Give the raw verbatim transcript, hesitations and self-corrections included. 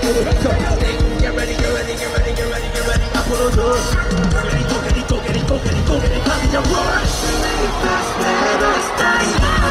Get ready, get ready, get ready, get ready, get ready. 앞으로 더. Get it, go, get it, go, get it, go, get it, go, get it. 가기 전 roar. Fast, let us die.